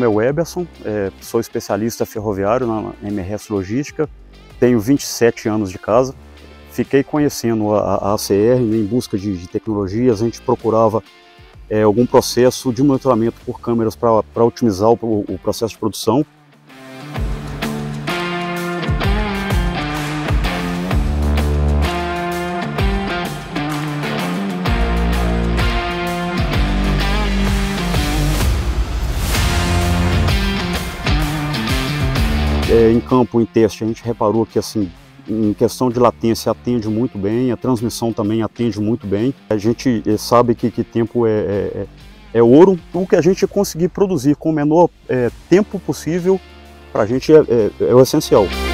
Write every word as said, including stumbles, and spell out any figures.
o Eberson, é, sou especialista ferroviário na M R S Logística, tenho vinte e sete anos de casa. Fiquei conhecendo a, a A C R, né, em busca de, de tecnologias. A gente procurava é, algum processo de monitoramento por câmeras para otimizar o, o processo de produção. É, em campo, em teste, a gente reparou que, assim, em questão de latência, atende muito bem, a transmissão também atende muito bem. A gente sabe que, que tempo é, é, é ouro. O que a gente conseguir produzir com o menor é, tempo possível, para a gente é, é, é o essencial.